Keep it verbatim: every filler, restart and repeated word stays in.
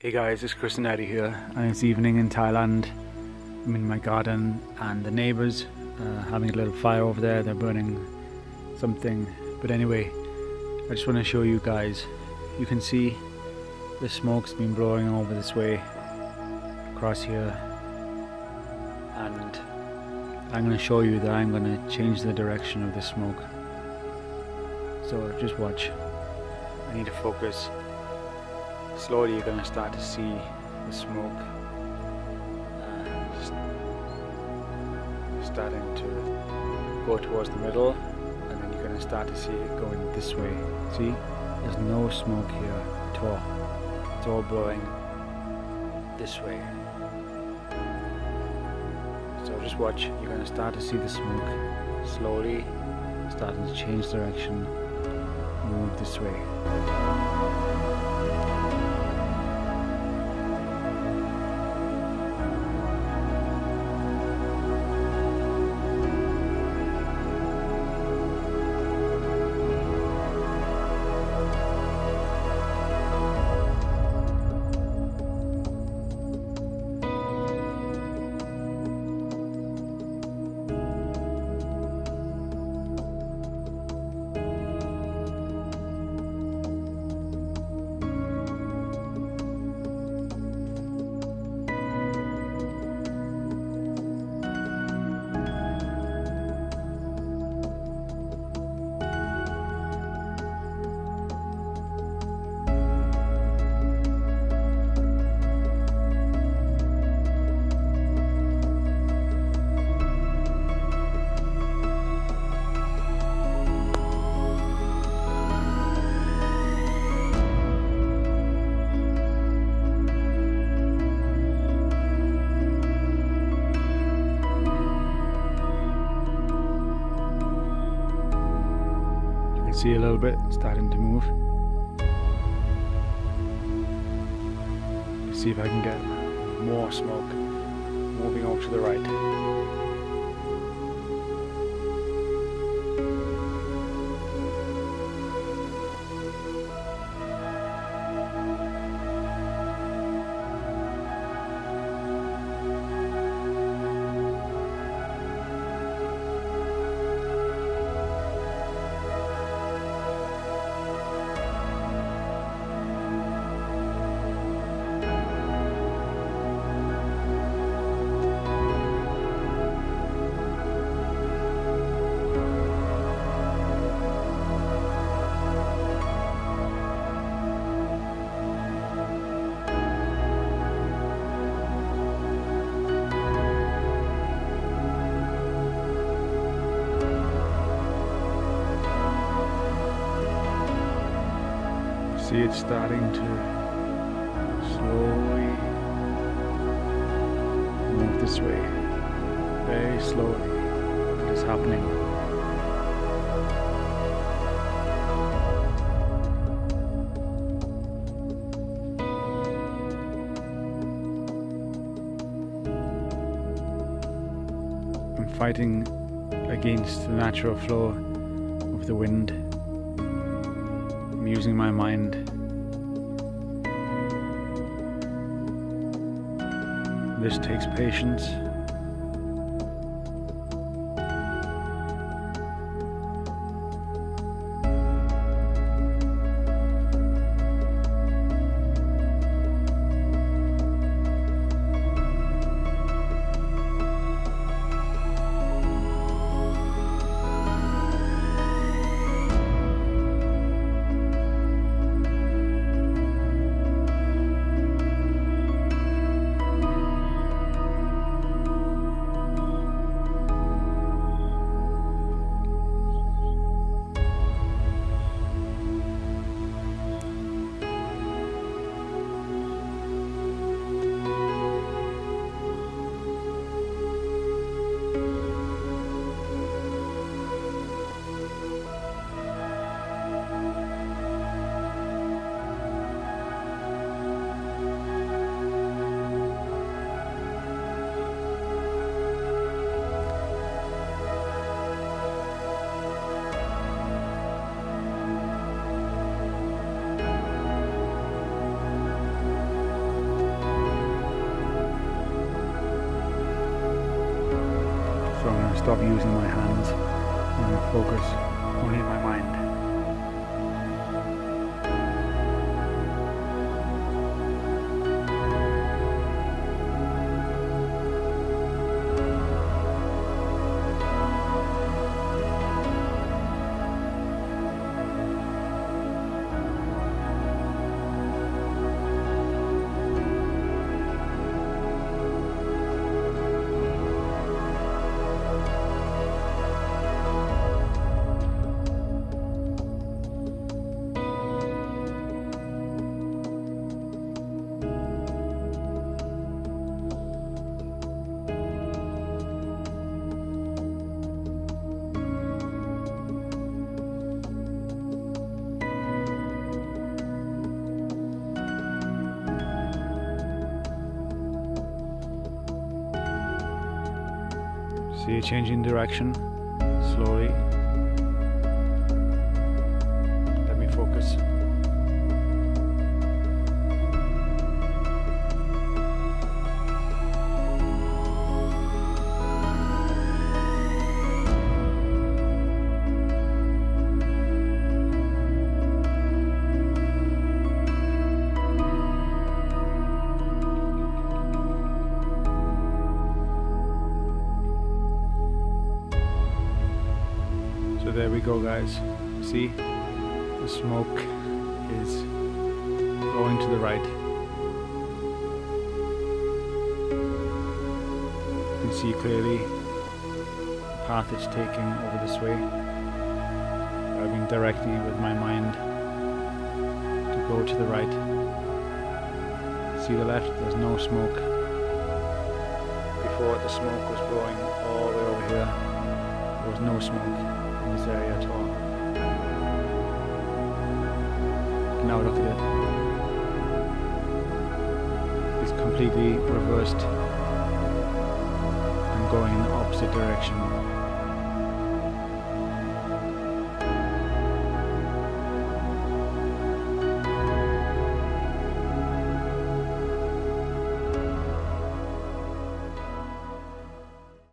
Hey guys, it's Chris and Eddie here, and it's evening in Thailand. I'm in my garden and the neighbours uh, having a little fire over there. They're burning something, but anyway, I just want to show you guys. You can see the smoke's been blowing over this way across here, and I'm going to show you that I'm going to change the direction of the smoke. So just watch. I need to focus. Slowly you're going to start to see the smoke uh, starting to go towards the middle, and then you're going to start to see it going this way. See, there's no smoke here at all. It's all blowing this way. So just watch, you're going to start to see the smoke slowly starting to change direction, move this way. See a little bit starting to move. See if I can get more smoke moving off to the right. See, it's starting to slowly move this way, very slowly. It is happening. I'm fighting against the natural flow of the wind. I'm using my mind. This takes patience. So I'm going to stop using my hands and focus only in my mind. See it changing direction slowly. Let me focus. So there we go, guys. See, the smoke is going to the right. You can see clearly the path it's taking over this way. Driving directly with my mind to go to the right. See the left, there's no smoke. Before the smoke was blowing all the way over here. There was no smoke in this area at all. Now look at it. It's completely reversed and going in the opposite direction.